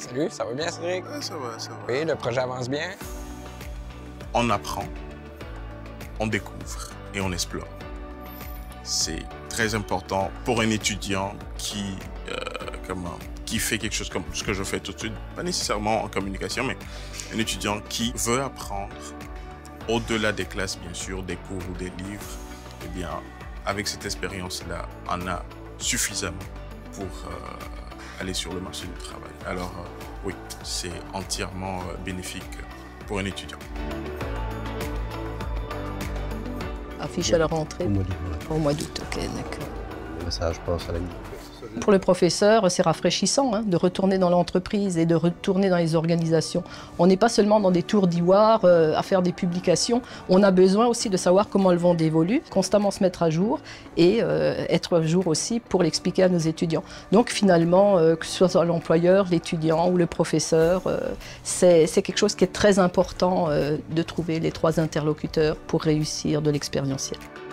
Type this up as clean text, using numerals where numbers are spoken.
Salut, ça va bien, Cédric? Ouais, ça va, ça va. Oui, le projet avance bien? On apprend, on découvre et on explore. C'est très important pour un étudiant qui fait quelque chose comme ce que je fais tout de suite, pas nécessairement en communication, mais un étudiant qui veut apprendre au-delà des classes, bien sûr, des cours ou des livres. Eh bien, avec cette expérience-là, on a suffisamment pour aller sur le marché du travail. Alors, oui, c'est entièrement bénéfique pour un étudiant. Affiche à la rentrée. Au mois d'août. Au mois d'août, ok, d'accord. Le message passe à la Pour le professeur, c'est rafraîchissant de retourner dans l'entreprise et de retourner dans les organisations. On n'est pas seulement dans des tours d'ivoire à faire des publications, on a besoin aussi de savoir comment le monde évolue, constamment se mettre à jour et être à jour aussi pour l'expliquer à nos étudiants. Donc finalement, que ce soit l'employeur, l'étudiant ou le professeur, c'est quelque chose qui est très important de trouver les trois interlocuteurs pour réussir de l'expérientiel.